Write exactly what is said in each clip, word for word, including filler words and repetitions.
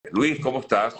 Luis, ¿cómo estás?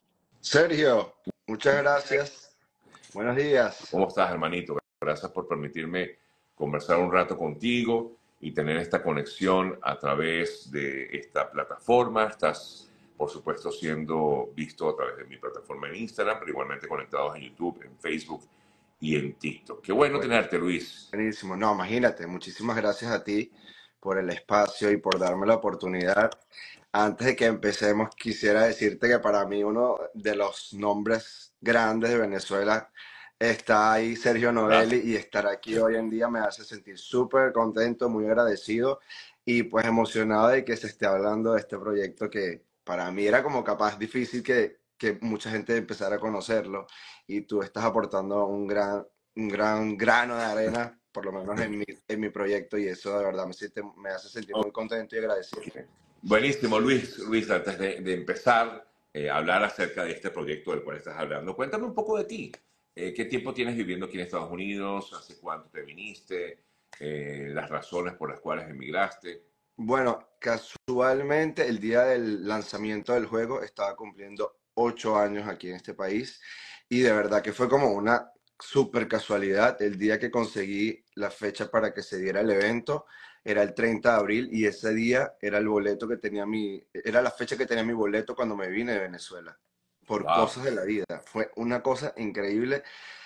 Sergio, muchas gracias. Buenos días. ¿Cómo estás, hermanito? Gracias por permitirme conversar un rato contigo y tener esta conexión a través de esta plataforma. Estás, por supuesto, siendo visto a través de mi plataforma en Instagram, pero igualmente conectados en YouTube, en Facebook y en TikTok. Qué bueno tenerte, Luis. Buenísimo. No, imagínate, muchísimas gracias a ti por el espacio y por darme la oportunidad. Antes de que empecemos, quisiera decirte que para mí uno de los nombres grandes de Venezuela está ahí, Sergio Novelli, Gracias. y estar aquí hoy en día me hace sentir súper contento, muy agradecido y pues emocionado de que se esté hablando de este proyecto que para mí era como capaz difícil que, que mucha gente empezara a conocerlo y tú estás aportando un gran, un gran grano de arena, por lo menos en mi, en mi proyecto, y eso de verdad me, siente, me hace sentir muy contento y agradecido. Buenísimo, Luis. Luis, antes de, de empezar eh, a hablar acerca de este proyecto del cual estás hablando, cuéntame un poco de ti. Eh, ¿Qué tiempo tienes viviendo aquí en Estados Unidos? ¿Hace cuánto te viniste? Eh, ¿las razones por las cuales emigraste? Bueno, casualmente el día del lanzamiento del juego estaba cumpliendo ocho años aquí en este país y de verdad que fue como una super casualidad. El día que conseguí la fecha para que se diera el evento era el treinta de abril y ese día era el boleto que tenía mi, era la fecha que tenía mi boleto cuando me vine de Venezuela. Por Wow. cosas de la vida. Fue una cosa increíble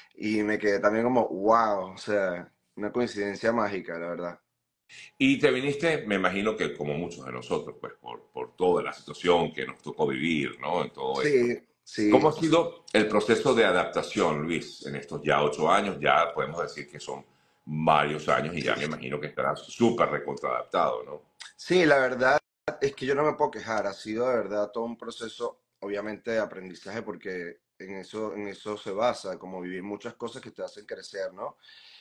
y me quedé también como, wow, o sea, una coincidencia mágica, la verdad. Y te viniste, me imagino que como muchos de nosotros, pues por, por toda la situación que nos tocó vivir, ¿no? En todo esto. Sí, sí. ¿Cómo ha sido el proceso de adaptación, Luis, en estos ya ocho años? Ya podemos decir que son varios años y ya me imagino que estarás súper recontraadaptado, ¿no? Sí, la verdad es que yo no me puedo quejar. Ha sido de verdad todo un proceso, obviamente, de aprendizaje, porque en eso, en eso se basa, como vivir muchas cosas que te hacen crecer, ¿no?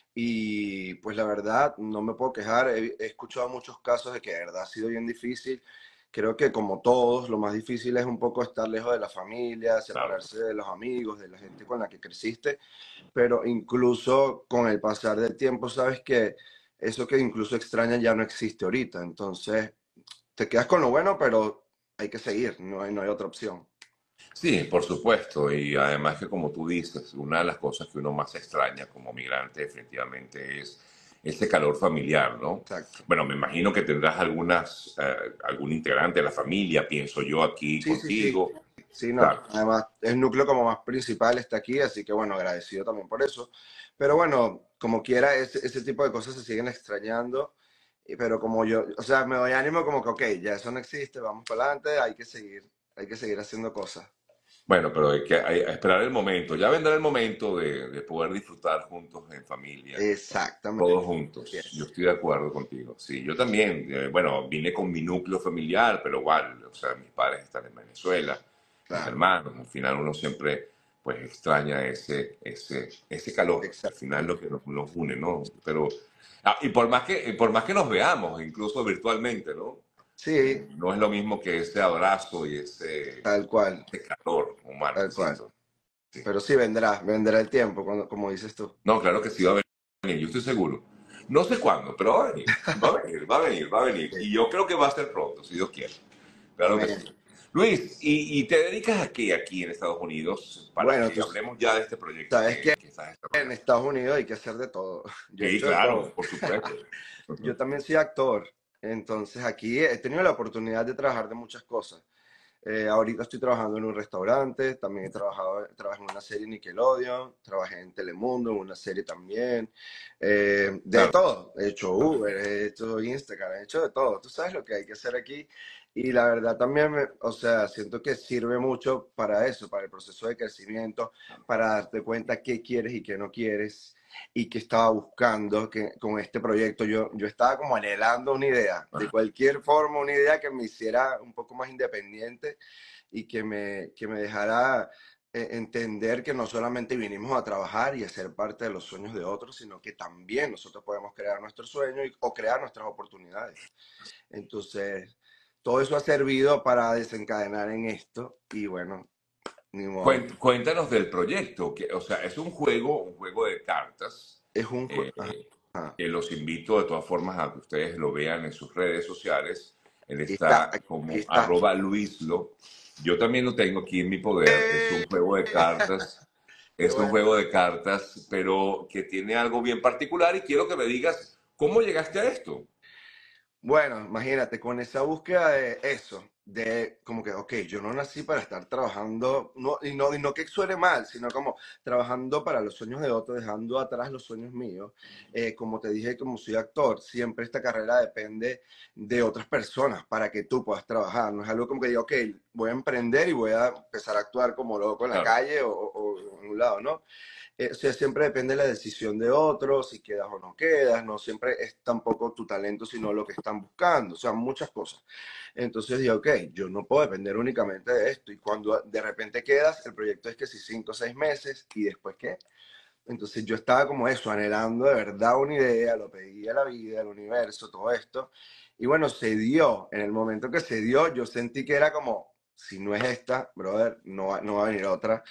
Y pues la verdad, no me puedo quejar. He, he escuchado muchos casos de que de verdad ha sido bien difícil. Creo que como todos, lo más difícil es un poco estar lejos de la familia, Claro. separarse de los amigos, de la gente con la que creciste. Pero incluso con el pasar del tiempo, sabes que eso que incluso extrañas ya no existe ahorita. Entonces, te quedas con lo bueno, pero hay que seguir, no hay, no hay otra opción. Sí, por supuesto. Y además que como tú dices, una de las cosas que uno más extraña como migrante definitivamente es ese calor familiar, ¿no? Exacto. Bueno, me imagino que tendrás algunas, eh, algún integrante de la familia, pienso yo, aquí Sí, sí, sí. contigo. Sí, no. Claro. Además, el núcleo como más principal está aquí, así que bueno, agradecido también por eso. Pero bueno, como quiera, ese, ese tipo de cosas se siguen extrañando. y- Pero como yo, o sea, me doy ánimo como que, ok, ya eso no existe, vamos para adelante, hay que seguir, hay que seguir haciendo cosas. Bueno, pero hay que hay- esperar el momento. Ya vendrá el momento de, de poder disfrutar juntos en familia, Exactamente. todos Así juntos. Yo es. estoy de acuerdo contigo. Sí, yo también, eh, bueno, vine con mi núcleo familiar, pero igual, o sea, mis padres están en Venezuela, mis Claro, hermanos. Al final uno siempre, pues, extraña ese, ese, ese calor. Al final lo exactamente. que nos, nos une, ¿no? Pero, ah, y por más que, y por más que nos veamos, incluso virtualmente, ¿no? Sí, Eh, no es lo mismo que ese abrazo y ese, tal cual, ese calor humano, tal cual. siento. Sí. Pero sí vendrá, vendrá el tiempo, cuando, como dices tú. No, claro que sí va a venir, yo estoy seguro. No sé cuándo, pero va a venir, va a venir, va a venir, va a venir. Sí. Y yo creo que va a ser pronto, si Dios quiere. Claro que sí. Amén. Luis, ¿y, y te dedicas a qué aquí en Estados Unidos para Bueno, tú que hablemos ya de este proyecto sabes que que, que estás en desarrollando? Estados Unidos hay que hacer de todo. Yo he Sí, hecho de claro, todo. por supuesto. Yo Ujú. también soy actor, entonces aquí he tenido la oportunidad de trabajar de muchas cosas. Eh, ahorita estoy trabajando en un restaurante, también he trabajado, trabajé en una serie Nickelodeon, trabajé en Telemundo, en una serie también. Eh, de Claro. todo, he hecho Uber, he hecho Instagram, he hecho de todo. Tú sabes lo que hay que hacer aquí. Y la verdad también, me- o sea, siento que sirve mucho para eso, para el proceso de crecimiento, para darte cuenta qué quieres y qué no quieres y qué estaba buscando que, con este proyecto. Yo, yo estaba como anhelando una idea, de Ajá. cualquier forma, una idea que me hiciera un poco más independiente y que me, que me dejara eh, entender que no solamente vinimos a trabajar y a ser parte de los sueños de otros, sino que también nosotros podemos crear nuestros sueños y- o crear nuestras oportunidades. Entonces, todo eso ha servido para desencadenar en esto y bueno, ni modo. Cuen- Cuéntanos del proyecto, que, o sea, es un juego, un juego de cartas. Es un juego. eh, que los invito de todas formas a que ustedes lo vean en sus redes sociales. Él Aquí está, está aquí como está. arroba Luislo. Yo también lo tengo aquí en mi poder. Es un ¡Eh! juego de cartas. Qué Es un bueno. juego de cartas, pero que tiene algo bien particular y quiero que me digas cómo llegaste a esto. Bueno, imagínate, con esa búsqueda de eso, de como que, ok, yo no nací para estar trabajando, no, y, no, y no que suene mal, sino como trabajando para los sueños de otros, dejando atrás los sueños míos. Eh, como te dije, como soy actor, siempre esta carrera depende de otras personas para que tú puedas trabajar. No es algo como que diga, ok, voy a emprender y voy a empezar a actuar como loco en la Claro, calle o, o o en un lado, ¿no? Eh, o sea, siempre depende de la decisión de otros, si quedas o no quedas, no siempre es tampoco tu talento, sino lo que están buscando, o sea, muchas cosas. Entonces dije, ok, yo no puedo depender únicamente de esto, y cuando de repente quedas, el proyecto es que si cinco o seis meses, y después qué. Entonces yo estaba como eso, anhelando de verdad una idea, lo pedí a la vida, al universo, todo esto, y bueno, se dio, en el momento que se dio, yo sentí que era como, si no es esta, brother, no va, no va a venir otra.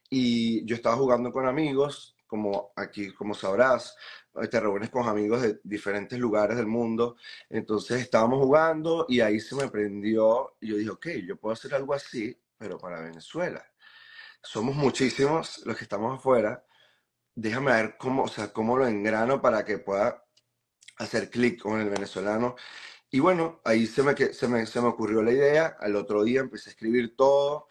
Y yo estaba jugando con amigos, como aquí, como sabrás, eh, te reúnes con amigos de diferentes lugares del mundo. Entonces estábamos jugando y ahí se me prendió. Y yo dije, ok, yo puedo hacer algo así, pero para Venezuela. Somos muchísimos los que estamos afuera. Déjame ver cómo, o sea, cómo lo engrano para que pueda hacer clic con el venezolano. Y bueno, ahí se me, que- se me, se me ocurrió la idea. Al otro día empecé a escribir todo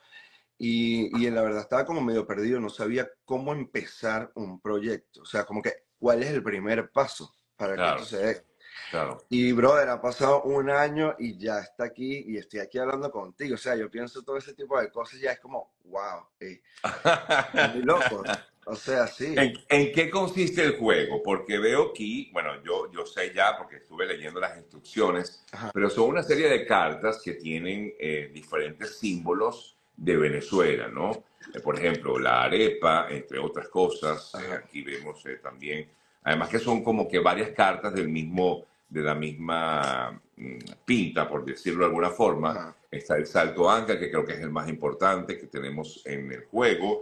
y, y la verdad estaba como medio perdido, no sabía cómo empezar un proyecto, o sea, como que cuál es el primer paso para que esto claro, se dé. claro. Y brother, ha pasado un año y ya está aquí y estoy aquí hablando contigo, o sea, yo pienso todo ese tipo de cosas, ya es como, wow, eh, muy loco, o sea, sí. ¿En, en qué consiste el juego? Porque veo aquí, bueno, yo, yo sé ya porque estuve leyendo las instrucciones, Ajá, pero son una serie de cartas que tienen eh, diferentes símbolos de Venezuela, ¿no? Eh, por ejemplo, la arepa, entre otras cosas. Eh, ajá, aquí vemos eh, también, además que son como que varias cartas del mismo, de la misma mm, pinta, por decirlo de alguna forma. ajá. Está el salto anca, que creo que es el más importante que tenemos en el juego.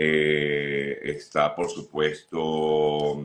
Eh, está, por supuesto,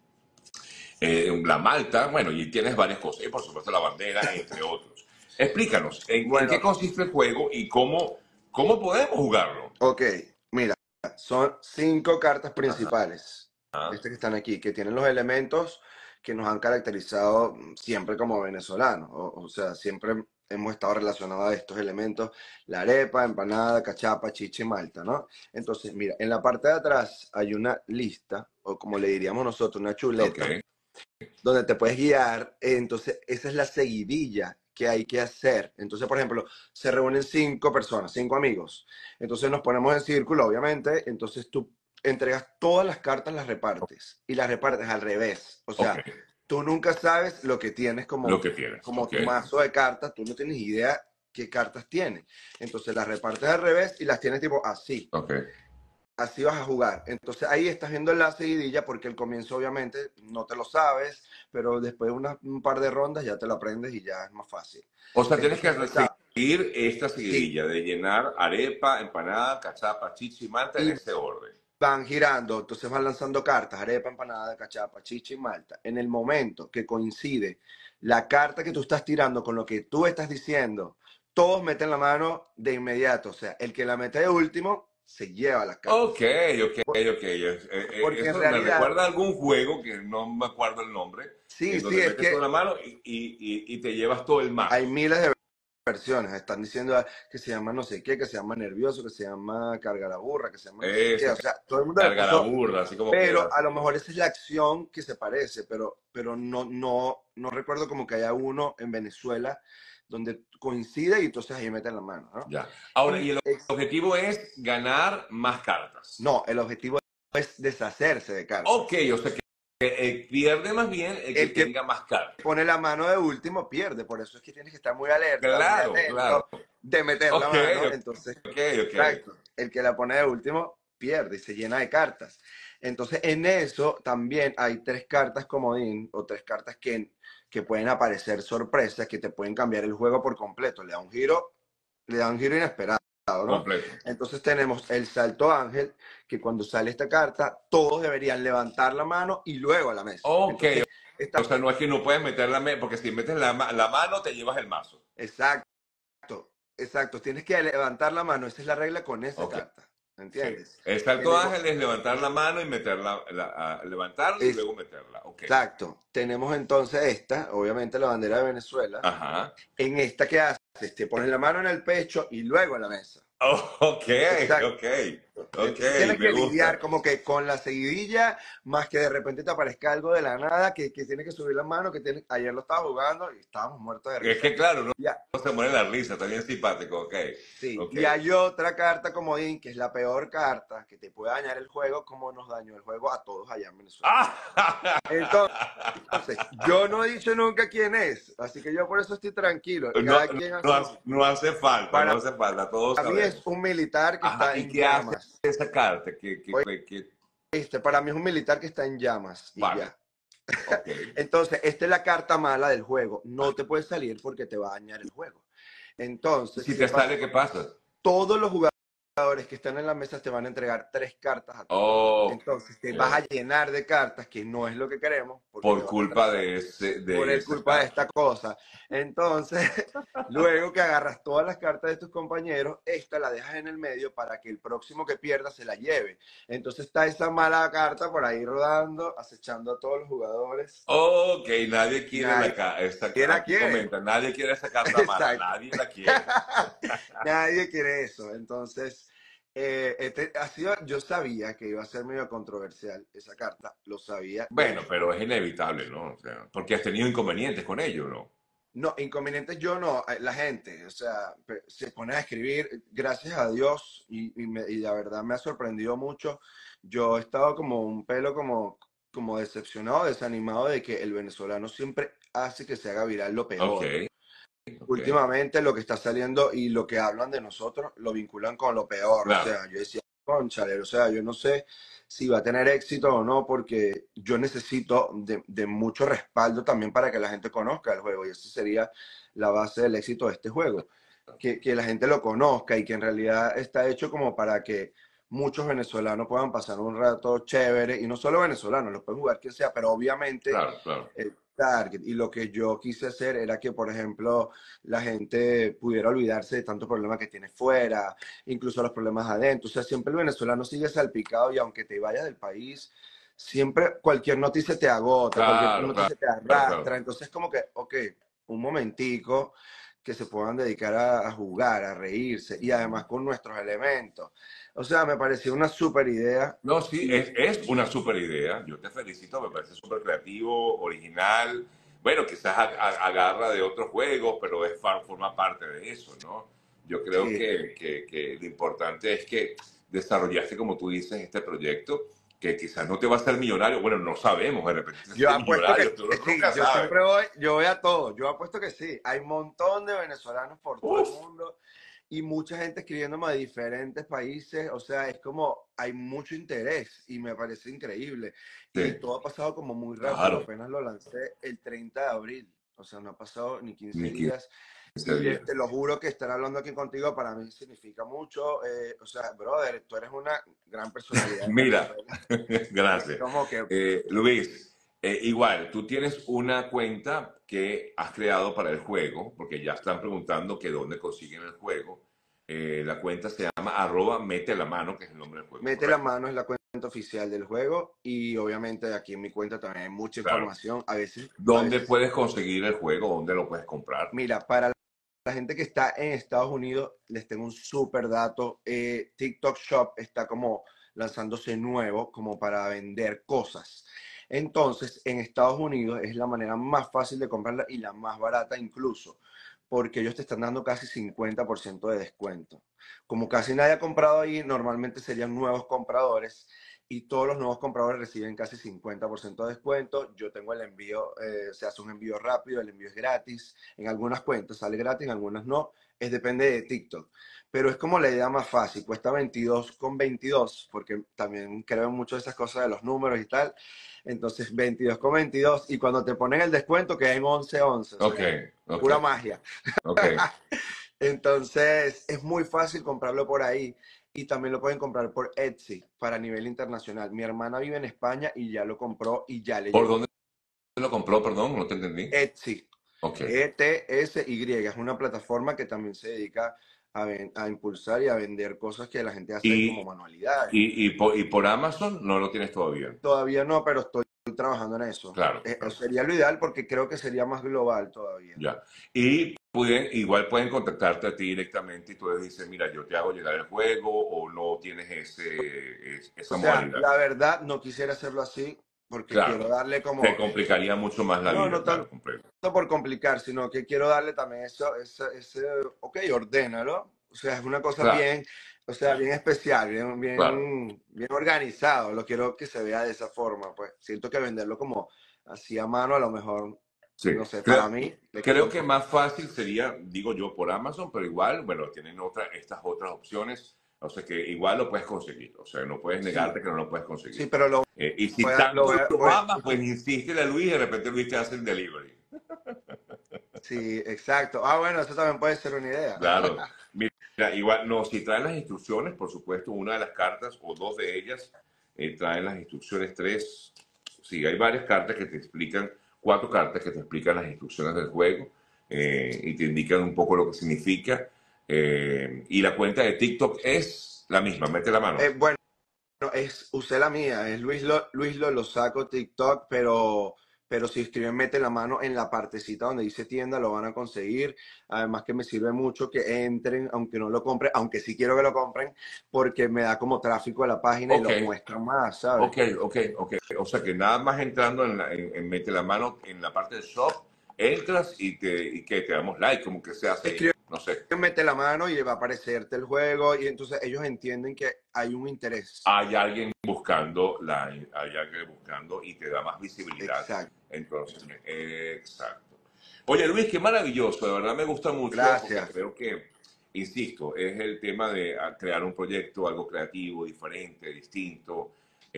eh, la malta, bueno, y tienes varias cosas, y por supuesto la bandera, entre otros. Explícanos, ¿en, en qué Bueno, consiste el juego y cómo, cómo podemos jugarlo? ok, mira, son cinco cartas Ajá, principales, estas que están aquí, que tienen los elementos que nos han caracterizado siempre como venezolanos. O, o sea, siempre hemos estado relacionados a estos elementos, la arepa, empanada, cachapa, chicha y malta, ¿no? Entonces, mira, en la parte de atrás hay una lista, o como le diríamos nosotros, una ok, chuleta, donde te puedes guiar. Entonces, esa es la seguidilla que hay que hacer. Entonces, por ejemplo, se reúnen cinco personas, cinco amigos. Entonces nos ponemos en círculo, obviamente. Entonces tú entregas todas las cartas, las repartes y las repartes al revés. O ok, sea, tú nunca sabes lo que tienes lo como, que tienes, como ok, tu mazo de cartas. Tú no tienes idea qué cartas tienes. Entonces las repartes al revés y las tienes tipo así. ok. Así vas a jugar. Entonces ahí estás viendo la seguidilla porque el comienzo obviamente no te lo sabes, pero después de una, un par de rondas ya te lo aprendes y ya es más fácil. O sea, tienes Entonces, que empezamos. seguir esta Sí, seguidilla de llenar arepa, empanada, cachapa, chichi y malta en y ese orden. van girando, entonces van lanzando cartas, arepa, empanada, cachapa, chicha y malta. En el momento que coincide la carta que tú estás tirando con lo que tú estás diciendo, todos meten la mano de inmediato. O sea, el que la mete de último se lleva las Ok, cartas. ok, Por- ok. Eh, eh, Porque en Eso me realidad, recuerda a algún juego que no me acuerdo el nombre, sí, en sí, donde es metes toda que la mano y, y- y- y te llevas todo el hay mazo. miles de versiones. Están diciendo que se llama no sé qué, que se llama nervioso, que se llama carga la burra, que se llama no sé qué. Esa O sea, todo el mundo le carga la puso, burra, así como pero queda. a lo mejor esa es la acción que se parece, pero, pero no, no, no recuerdo como que haya uno en Venezuela donde coincide y entonces ahí meten la mano, ¿no? Ya. Ahora, y Y el es- objetivo es ganar más cartas. no, el objetivo es deshacerse de Ok, cartas. o sea que eh, pierde más bien el que El que tenga más cartas. pone la mano de último pierde, por eso es que tienes que estar muy alerta, muy Claro, claro. atento de meter la Ok, mano. Entonces, ok, ok. exacto, el que la pone de último pierde y se llena de cartas. Entonces, en eso también hay tres cartas comodín o tres cartas que, que pueden aparecer sorpresas que te pueden cambiar el juego por completo. Le da un giro, le da un giro inesperado, ¿no? Completo. Entonces tenemos el salto ángel, que cuando sale esta carta, todos deberían levantar la mano y luego a la mesa. Ok, Entonces, o esta, sea, no es que no puedes meter la mano, porque si metes la, ma- la mano te llevas el mazo. exacto. exacto, tienes que levantar la mano, esa es la regla con esa Ok, carta, sí. ¿entiendes? El salto Tenemos, ángel es levantar la mano y meterla, la- a- levantarla y es, luego meterla. Ok. exacto, tenemos entonces esta, obviamente la bandera de Venezuela. Ajá. En esta que haces, te pones la mano en el pecho y luego en la mesa. Oh, ok, Exacto. ok, ok, Entonces tienes me que lidiar gusta. como que con la seguidilla, más que de repente te aparezca algo de la nada, que, que tienes que subir la mano, que tiene, ayer lo estaba jugando y estábamos muertos de Es risa. que claro, no, Ya, no se muere la risa, está bien simpático, ok, sí. ok. Y hay otra carta comodín, que es la peor carta, que te puede dañar el juego, como nos dañó el juego a todos allá en Venezuela. Entonces, Entonces, yo no he dicho nunca quién es, así que yo por eso estoy tranquilo. No, Cada no, quien no hace. hace no hace falta, no Para hace falta, todos mí es sabemos. un militar que Ajá, está ¿y en qué hace llamas. esa carta? ¿Qué, qué, qué- qué- Este, para mí es un militar que está en llamas y Vale, ya. ok. Entonces, esta es la carta mala del juego. No te puedes salir porque te va a dañar el juego. ¿Y Entonces, si ¿qué te pasa? sale, qué pasa? Todos los jugadores que están en la mesa te van a entregar tres cartas a ti. Ok, Entonces, te vas a llenar de cartas, que no es lo que queremos, porque te por vas a culpa atrasar de, ese, por de el esa culpa de carta. esta cosa. Entonces, luego que agarras todas las cartas de tus compañeros, esta la dejas en el medio para que el próximo que pierda se la lleve. Entonces está esa mala carta por ahí rodando, acechando a todos los jugadores. Ok, nadie quiere la Nadie carta. la Aquí quiere. comenta, nadie quiere esa carta mala, Exacto. nadie la quiere. Nadie quiere eso. Entonces, eh, este, ha sido, yo sabía que iba a ser medio controversial esa carta, lo sabía. De Bueno, hecho, pero es inevitable, ¿no? O sea, porque has tenido inconvenientes con ello, ¿no? no, inconvenientes yo no, eh, la gente, o sea, pe- se pone a escribir, gracias a Dios, y, y, me- y la verdad me ha sorprendido mucho. Yo he estado como un pelo como, como decepcionado, desanimado de que el venezolano siempre hace que se haga viral lo Ok, peor. ok. Últimamente lo que está saliendo y lo que hablan de nosotros lo vinculan con lo peor. O Claro, sea, yo decía, cónchale, o sea, yo no sé si va a tener éxito o no, porque yo necesito de, de mucho respaldo también para que la gente conozca el juego. Y esa sería la base del éxito de este juego. Que, que la gente lo conozca y que en realidad está hecho como para que muchos venezolanos puedan pasar un rato chévere. Y no solo venezolanos, lo pueden jugar quien sea, pero obviamente claro, claro. el target. Y lo que yo quise hacer era que, por ejemplo, la gente pudiera olvidarse de tantos problemas que tiene fuera, incluso los problemas adentro. O sea, siempre el venezolano sigue salpicado y aunque te vayas del país, siempre cualquier noticia te agota, cualquier Claro, claro, noticia te claro, claro. arrastra. Entonces, como que, ok, un momentico que se puedan dedicar a, a jugar, a reírse y además con nuestros elementos. O sea, me pareció una super idea No, sí, y es, es una súper idea. Yo te felicito, me parece súper creativo, original. Bueno, quizás a- a- agarra de otros juegos, pero es, fa- forma parte de eso, ¿no? Yo creo sí. que, que, que lo importante es que desarrollaste, como tú dices, este proyecto, que quizás no te va a hacer millonario. Bueno, no sabemos, de repente te Yo haces apuesto que millonario, tú no- sí, nunca yo sabes. siempre voy, yo voy a todo, yo apuesto que sí. Hay un montón de venezolanos por todo el Uf, mundo y mucha gente escribiéndome de diferentes países, o sea, es como hay mucho interés y me parece increíble. Y sí, todo ha pasado como muy rápido, claro, apenas lo lancé el treinta de abril, o sea, no ha pasado ni quince ni días. quince Y te, días. te lo juro que estar hablando aquí contigo para mí significa mucho. Eh, o sea, brother, tú eres una gran personalidad en Mira, Venezuela. Y es gracias. como que Eh, Luis, eh, igual, tú tienes una cuenta que has creado para el juego, porque ya están preguntando que dónde consiguen el juego. Eh, la cuenta se llama arroba mete la mano, que es el nombre del juego, Mete la ¿correcto? mano es la cuenta oficial del juego y obviamente aquí en mi cuenta también hay mucha Claro. información. A veces, a ¿Dónde veces, puedes conseguir el juego? ¿Dónde lo puedes comprar? mira, para la gente que está en Estados Unidos, les tengo un súper dato. Eh, TikTok Shop está como lanzándose nuevo, como para vender cosas. Entonces, en Estados Unidos es la manera más fácil de comprarla y la más barata incluso, porque ellos te están dando casi cincuenta por ciento de descuento. Como casi nadie ha comprado ahí, normalmente serían nuevos compradores y todos los nuevos compradores reciben casi cincuenta por ciento de descuento. Yo tengo el envío, eh, se hace un envío rápido, el envío es gratis. En algunas cuentas sale gratis, en algunas no. Es depende de TikTok. Pero es como la idea más fácil. Cuesta veintidós con veintidós, porque también creo mucho de esas cosas de los números y tal. Entonces, veintidós con veintidós. Y cuando te ponen el descuento, queda en once once. O Ok, sea, ok, pura magia. ok. Entonces, es muy fácil comprarlo por ahí y también lo pueden comprar por Etsy para nivel internacional. Mi hermana vive en España y ya lo compró y ya le ¿Por llegó. dónde lo compró? Perdón, no te entendí. Etsy. Ok. E T S Y, es una plataforma que también se dedica a, ven- a impulsar y a vender cosas que la gente hace como Y, manualidades. y, y, por, y por Amazon no lo tienes todavía. Todavía no, pero estoy trabajando en eso. Claro, Eh, eh, claro. sería lo ideal porque creo que sería más global todavía. Ya. Y pueden, igual pueden contactarte a ti directamente y tú les dices, mira, yo te hago llegar el juego o no tienes ese, es- O esa sea, modalidad. la verdad no quisiera hacerlo así porque quiero Claro, darle te como, complicaría mucho más la no, vida, no tanto claro, completo. por complicar, sino que quiero darle también eso, ese, ese, ok, ordénalo. O sea, es una cosa Claro, bien, o sea, bien especial, bien, claro. bien, bien organizado. Lo quiero que se vea de esa forma, pues. Siento que venderlo como así a mano, a lo mejor, Sí, no sé, para creo, mí le quita creo un que poco. más fácil sería, digo yo, por Amazon, pero igual, bueno, tienen otra, estas otras opciones, o sea que igual lo puedes conseguir, o sea, no puedes Sí, negarte que no lo puedes sí, conseguir. pero lo Eh, y voy si a, lo tanto voy a- lo voy a- amas, pues insístele a Luis y de repente Luis te hace el delivery. sí, exacto. Ah, bueno, eso también puede ser una idea. Claro. Mira, igual, no, si traen las instrucciones, por supuesto, una de las cartas o dos de ellas eh, traen las instrucciones, tres, sí, hay varias cartas que te explican, cuatro cartas que te explican las instrucciones del juego eh, y te indican un poco lo que significa. Eh, y la cuenta de TikTok es la misma, mete la Eh, mano. bueno. No, es, usé la mía, es Luis lo, Luis lo, lo saco TikTok, pero, pero si escriben mete la mano en la partecita donde dice tienda, lo van a conseguir. Además que me sirve mucho que entren, aunque no lo compren, aunque sí quiero que lo compren, porque me da como tráfico a la página y Ok, lo muestra más, ¿sabes? ok, ok, ok. O sea que nada más entrando en, la- en- en mete la mano en la parte del shop, entras y, te, y que te damos like, como que se hace ahí, Escriben no sé. mete la mano y va a aparecerte el juego y entonces ellos entienden que hay un interés. Hay alguien buscando la, hay alguien buscando y te da más visibilidad. Exacto. Entonces, exacto. Oye, Luis, qué maravilloso, de verdad me gusta mucho porque Gracias. creo que, insisto, es el tema de ah, crear un proyecto, algo creativo, diferente, distinto.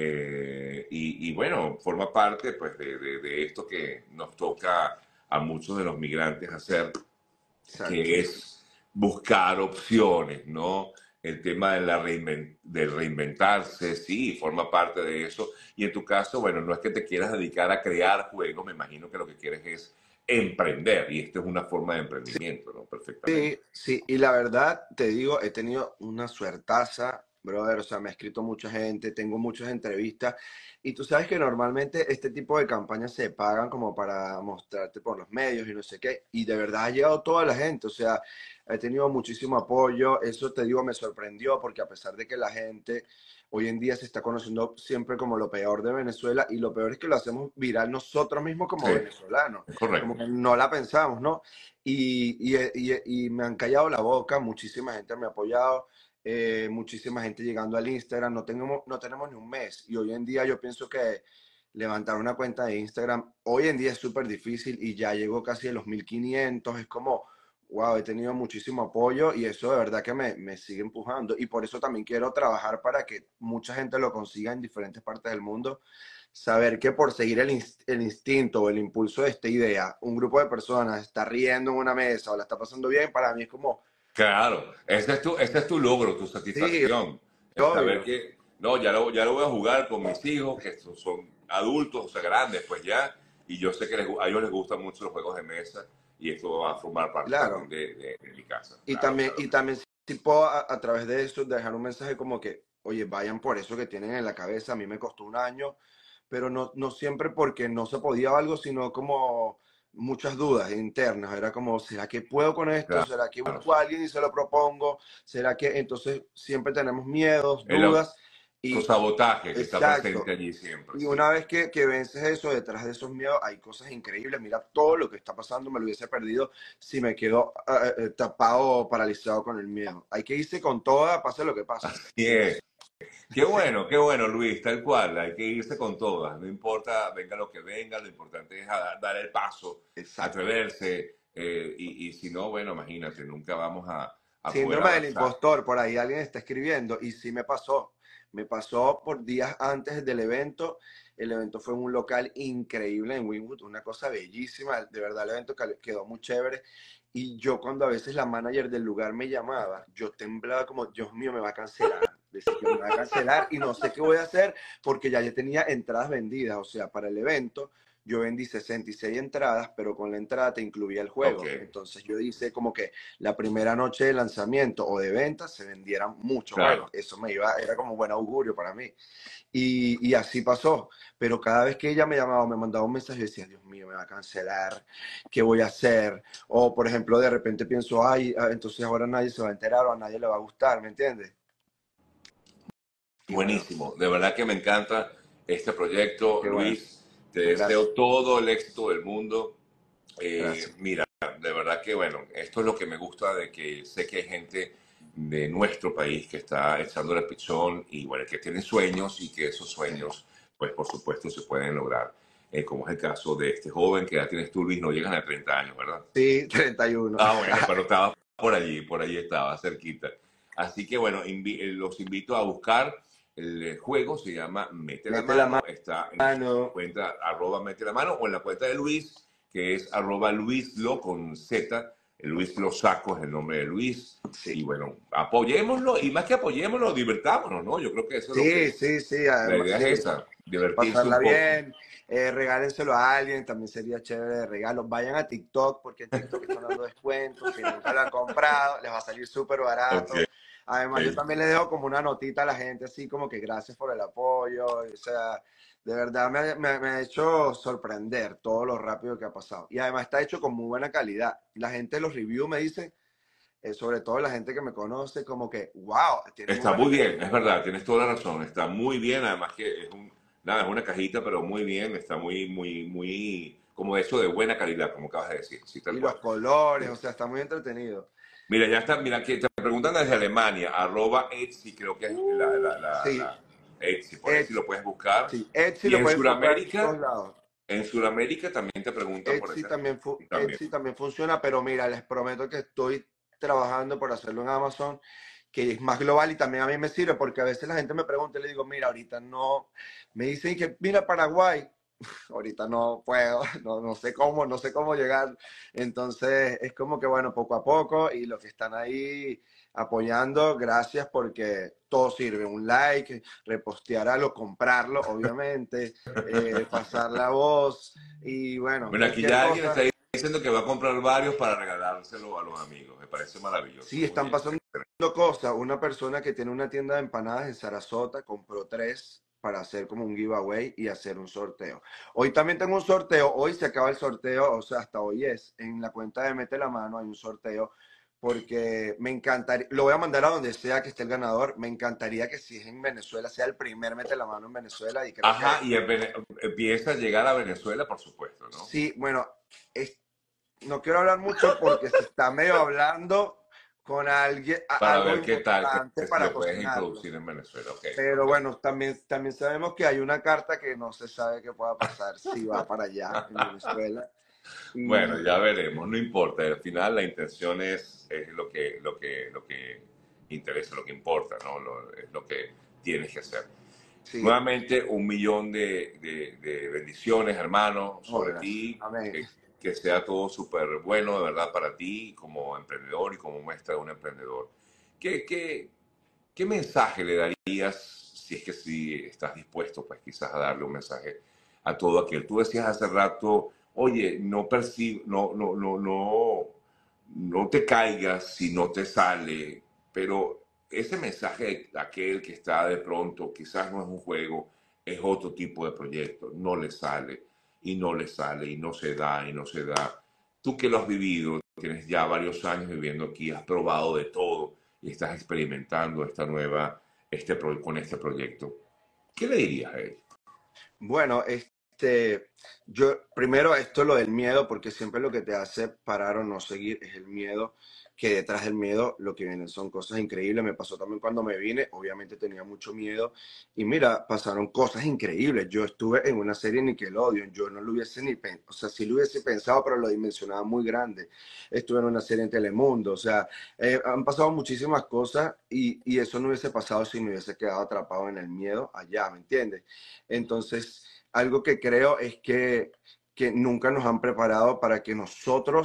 eh, y, y bueno, forma parte pues de, de- de esto que nos toca a muchos de los migrantes hacer, Exacto. que es buscar opciones, ¿no? El tema de la reinven- de reinventarse, sí, forma parte de eso. Y en tu caso, bueno, no es que te quieras dedicar a crear juegos, me imagino que lo que quieres es emprender, y esto es una forma de emprendimiento, ¿no? Perfectamente. Sí, sí, y la verdad, te digo, he tenido una suertaza, brother, o sea, me ha escrito mucha gente, tengo muchas entrevistas, y tú sabes que normalmente este tipo de campañas se pagan como para mostrarte por los medios y no sé qué, y de verdad ha llegado toda la gente, o sea, he tenido muchísimo apoyo, eso te digo, me sorprendió, porque a pesar de que la gente hoy en día se está conociendo siempre como lo peor de Venezuela, y lo peor es que lo hacemos viral nosotros mismos como Sí, venezolanos, es como correcto. que no la pensamos, ¿no? Y, y, y, y me han callado la boca, muchísima gente me ha apoyado, eh, muchísima gente llegando al Instagram, no tenemos, no tenemos ni un mes y hoy en día yo pienso que levantar una cuenta de Instagram hoy en día es súper difícil y ya llegó casi a los mil quinientos, es como, wow, he tenido muchísimo apoyo y eso de verdad que me, me sigue empujando y por eso también quiero trabajar para que mucha gente lo consiga en diferentes partes del mundo, saber que por seguir el, inst el instinto o el impulso de esta idea, un grupo de personas está riendo en una mesa o la está pasando bien, para mí es como, Claro, ese es tu, ese es tu logro, tu sí, satisfacción. Es saber obvio, que, no, ya lo, ya lo voy a jugar con mis hijos, que son, son adultos, o sea, grandes, pues ya, y yo sé que les gu- a ellos les gustan mucho los juegos de mesa, y esto va a formar parte también claro. de, de- de mi casa. Y Claro, también, claro. y también si puedo a, a través de eso dejar un mensaje como que, oye, vayan por eso que tienen en la cabeza, a mí me costó un año, pero no, no siempre porque no se podía algo, sino como muchas dudas internas. Era como, ¿será que puedo con esto? Claro, ¿Será que claro. busco a alguien y se lo propongo? ¿Será que entonces siempre tenemos miedos, El dudas? Y autosabotaje que está presente exacto. allí siempre, Y sí. una vez que, que vences eso, detrás de esos miedos hay cosas increíbles. Mira todo lo que está pasando, me lo hubiese perdido si me quedo eh, eh, tapado o paralizado con el miedo. Hay que irse con toda, pase lo que pase. Así es. Qué bueno, qué bueno, Luis, tal cual, hay que irse con todas, no importa, venga lo que venga, lo importante es a- dar el paso, Exacto. atreverse, eh, y, y si no, bueno, imagínate, nunca vamos a, a poder Síndrome del avanzar. impostor, por ahí alguien está escribiendo y sí me pasó. Me pasó por días antes del evento. El evento fue en un local increíble en Wynwood, una cosa bellísima. De verdad, el evento cal- quedó muy chévere. Y yo cuando a veces la manager del lugar me llamaba, yo temblaba como, Dios mío, me va a cancelar. Decía, yo me va a cancelar y no sé qué voy a hacer porque ya yo tenía entradas vendidas. O sea, para el evento yo vendí sesenta y seis entradas, pero con la entrada te incluía el Ok, juego. Entonces yo hice como que la primera noche de lanzamiento o de venta se vendieran muchos juegos. claro, Eso me iba, era como buen augurio para mí. Y, y así pasó. Pero cada vez que ella me llamaba o me mandaba un mensaje, yo decía, Dios mío, me va a cancelar, ¿qué voy a hacer? O, por ejemplo, de repente pienso, ay, ah, entonces ahora nadie se va a enterar o a nadie le va a gustar, ¿me entiendes? Y bueno, buenísimo. De verdad que me encanta este proyecto, qué bueno. Luis. Te Gracias, deseo todo el éxito del mundo. Eh, gracias. mira, de verdad que bueno, esto es lo que me gusta de que sé que hay gente de nuestro país que está echando el pichón y bueno, que tiene sueños y que esos Sí, sueños, pues por supuesto, se pueden lograr. Eh, como es el caso de este joven que ya tienes tú, Luis, no llegan a treinta años, ¿verdad? sí, treinta y uno. Ah, bueno, pero estaba por allí, por allí estaba, cerquita. Así que bueno, invi- eh, los invito a buscar el eh, juego, se llama Mete la Mete la Mano, está en su mano. cuenta arroba Mete la Mano o en la cuenta de Luis, que es arroba Luislo con Z, Luis Lo Saco es el nombre de Luis. Sí, Y bueno, apoyémoslo y más que apoyémoslo, divertámonos, ¿no? Yo creo que eso es lo sí, que, sí, sí, la además, idea sí. es esa, divertirse Pasarla un poco. bien, eh, regálenselo a alguien, también sería chévere de regalo. Vayan a TikTok, porque en TikTok están dando descuentos. Si nunca lo han comprado, les va a salir súper Ok. barato. Además, yo también le dejo como una notita a la gente, así como que gracias por el apoyo. O sea, de verdad me, me, me ha hecho sorprender todo lo rápido que ha pasado. Y además está hecho con muy buena calidad. La gente de los reviews me dice, eh, sobre todo la gente que me conoce, como que, wow, tiene muy Está buena muy bien, calidad. es verdad, tienes toda la razón, está muy bien, además que es un, nada, es una cajita, pero muy bien, está muy, muy, muy, como eso de buena calidad, como acabas de decir, sí, tal Y los cual. colores, Sí. o sea, está muy entretenido. Mira, ya está, mira, que te preguntan desde Alemania, arroba Etsy, creo que es la, la, la, Sí, la Etsy, por Etsy Etsy, lo puedes buscar. sí, Etsy Y lo en pueden comprar en todos Sudamérica, lados. en Sudamérica también te preguntan por Etsy ese, también, fu- también. Etsy también funciona, pero mira, les prometo que estoy trabajando por hacerlo en Amazon, que es más global y también a mí me sirve, porque a veces la gente me pregunta y le digo, mira, ahorita no, me dicen que mira Paraguay, ahorita no puedo, no, no sé cómo, no sé cómo llegar. Entonces es como que bueno, poco a poco y los que están ahí apoyando, gracias porque todo sirve. Un like, repostear algo, comprarlo, obviamente, eh, pasar la voz y bueno, Bueno, aquí cualquier ya alguien está cosa. diciendo que va a comprar varios para regalárselo a los amigos, me parece maravilloso, Sí, muy están bien. pasando cosas. Una persona que tiene una tienda de empanadas en Sarasota compró tres para hacer como un giveaway y hacer un sorteo. Hoy también tengo un sorteo. Hoy se acaba el sorteo, o sea, hasta hoy es. En la cuenta de Mete la Mano hay un sorteo porque me encantaría, lo voy a mandar a donde sea que esté el ganador. Me encantaría que si es en Venezuela sea el primer Mete la Mano en Venezuela y creo Ajá, que y en Vene- empieza a llegar a Venezuela, por supuesto, ¿no? sí, bueno, es- no quiero hablar mucho porque se está medio hablando con alguien, a- Para algo ver qué tal, importante que si para lo puedes cocinarlo. introducir en Venezuela. Ok, Pero ok. bueno, también, también sabemos que hay una carta que no se sabe qué pueda pasar si va para allá, en Venezuela. Bueno, ya Y veremos, no importa. Al final la intención es, es lo que, lo que, lo que interesa, lo que importa, ¿no? Lo- es lo que tienes que hacer. sí, Nuevamente, un millón de, de- de bendiciones, hermano, oh, sobre gracias. ti. Amén. Que, que sea todo súper bueno, de verdad, para ti como emprendedor y como muestra de un emprendedor. ¿Qué, qué, qué mensaje le darías, si es que si estás dispuesto, pues quizás a darle un mensaje a todo aquel? Tú decías hace rato, oye, no percibo, no, no, no, no, no te caigas si no te sale, pero ese mensaje de aquel que está de pronto, quizás no es un juego, es otro tipo de proyecto, no le sale y no le sale y no se da y no se da. Tú que lo has vivido, tienes ya varios años viviendo aquí, has probado de todo y estás experimentando esta nueva, este, pro- con este proyecto. ¿Qué le dirías a él? Bueno, este, yo primero esto lo del miedo, porque siempre lo que te hace parar o no seguir es el miedo, que detrás del miedo lo que vienen son cosas increíbles. Me pasó también cuando me vine, obviamente tenía mucho miedo y mira, pasaron cosas increíbles. Yo estuve en una serie Nickelodeon, yo no lo hubiese ni pensado, o sea, sí lo hubiese pensado, pero lo dimensionaba muy grande. Estuve en una serie en Telemundo, o sea, eh, han pasado muchísimas cosas y, y eso no hubiese pasado si me hubiese quedado atrapado en el miedo allá, ¿me entiendes? Entonces, algo que creo es que, que nunca nos han preparado para que nosotros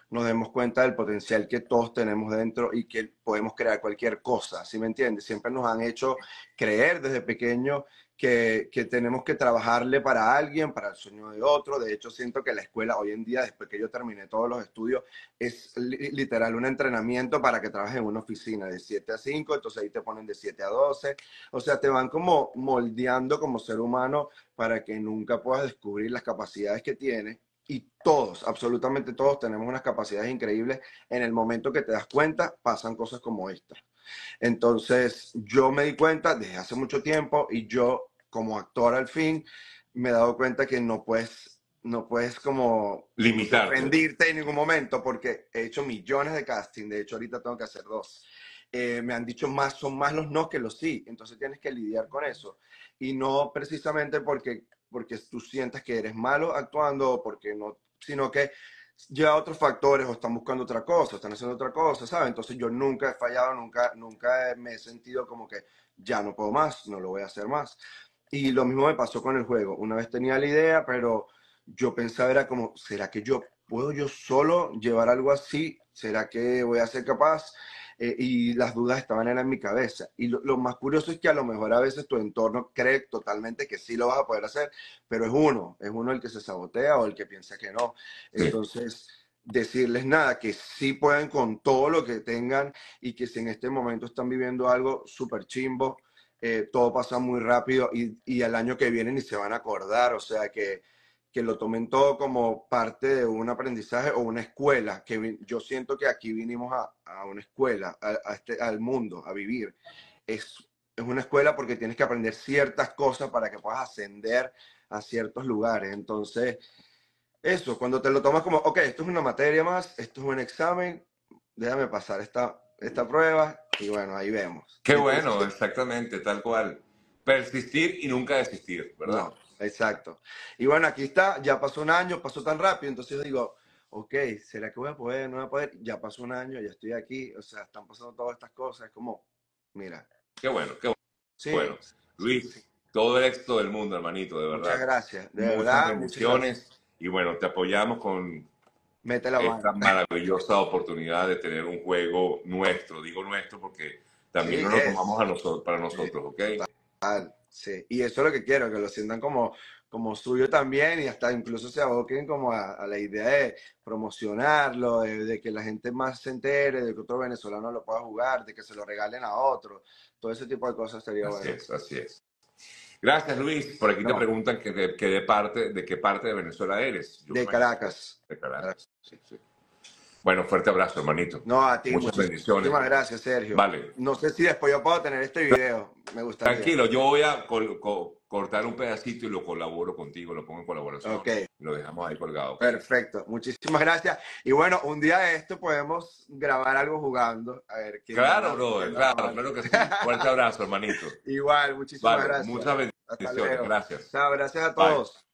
nos demos cuenta del potencial que todos tenemos dentro y que podemos crear cualquier cosa, ¿sí me entiendes? Siempre nos han hecho creer desde pequeños que, que tenemos que trabajarle para alguien, para el sueño de otro. De hecho, siento que la escuela hoy en día, después que yo terminé todos los estudios, es li literal un entrenamiento para que trabajes en una oficina de siete a cinco, entonces ahí te ponen de siete a doce. O sea, te van como moldeando como ser humano para que nunca puedas descubrir las capacidades que tienes. Y todos, absolutamente todos, tenemos unas capacidades increíbles. En el momento que te das cuenta, pasan cosas como esta. Entonces, yo me di cuenta desde hace mucho tiempo y yo, como actor al fin, me he dado cuenta que no puedes, no puedes como Limitarte. rendirte en ningún momento, porque he hecho millones de casting. De hecho, ahorita tengo que hacer dos. Eh, me han dicho más, son más los no que los sí. Entonces tienes que lidiar con eso. Y no precisamente porque, porque tú sientas que eres malo actuando, porque no, sino que lleva otros factores o están buscando otra cosa, están haciendo otra cosa, ¿sabes? Entonces yo nunca he fallado, nunca, nunca me he sentido como que ya no puedo más, no lo voy a hacer más. Y lo mismo me pasó con el juego. Una vez tenía la idea, pero yo pensaba era como, ¿será que yo puedo yo solo llevar algo así? ¿Será que voy a ser capaz? Eh, y las dudas estaban en mi cabeza. Y lo, lo más curioso es que a lo mejor a veces tu entorno cree totalmente que sí lo vas a poder hacer, pero es uno, es uno el que se sabotea o el que piensa que no. Sí. Entonces, decirles nada, que sí pueden con todo lo que tengan y que si en este momento están viviendo algo súper chimbo, eh, todo pasa muy rápido y, y al año que viene ni se van a acordar, o sea que que lo tomen todo como parte de un aprendizaje o una escuela, que yo siento que aquí vinimos a, a una escuela, a, a este, al mundo, a vivir. Es, es una escuela porque tienes que aprender ciertas cosas para que puedas ascender a ciertos lugares. Entonces, eso, cuando te lo tomas como, ok, esto es una materia más, esto es un examen, déjame pasar esta, esta prueba y bueno, ahí vemos. Qué Entonces, bueno, exactamente, tal cual. Persistir y nunca desistir, ¿verdad? no, exacto. Y bueno, aquí está, ya pasó un año, pasó tan rápido, entonces yo digo, ok, ¿será que voy a poder? ¿No voy a poder? Ya pasó un año, ya estoy aquí, o sea, están pasando todas estas cosas, es como, mira, Qué bueno, qué sí, bueno. sí, sí. Luis, todo el éxito del mundo, hermanito, de Muchas verdad. gracias, de Muchas verdad, muchas gracias. bendiciones y bueno, te apoyamos con Mete la esta mano. maravillosa oportunidad de tener un juego nuestro. Digo nuestro porque Sí, también no lo tomamos es. a nosotros, para Sí, nosotros, ¿ok? total, sí. Y eso es lo que quiero, que lo sientan como, como suyo también y hasta incluso se aboquen como a, a la idea de promocionarlo, de, de que la gente más se entere, de que otro venezolano lo pueda jugar, de que se lo regalen a otro. Todo ese tipo de cosas sería Así bueno. es, así es. Gracias, Luis. Por aquí te No, preguntan que de, que de parte, de qué parte de Venezuela eres. Yo me de imagino que Caracas. de Caracas. Sí, sí. Bueno, fuerte abrazo, hermanito. No, a ti, Muchas muchísimas bendiciones. gracias, Sergio. Vale. No sé si después yo puedo tener este video, me gustaría. Tranquilo, yo voy a col- co- cortar un pedacito y lo colaboro contigo, lo pongo en colaboración Ok. y lo dejamos ahí colgado, ¿ok? Perfecto, muchísimas gracias. Y bueno, un día de esto podemos grabar algo jugando, a ver quién Claro, gana, brother, quién gana claro, más. claro que sí. Fuerte abrazo, hermanito. Igual, muchísimas Vale, gracias. muchas Hasta bendiciones. luego. Gracias. Chao, gracias a Bye. todos.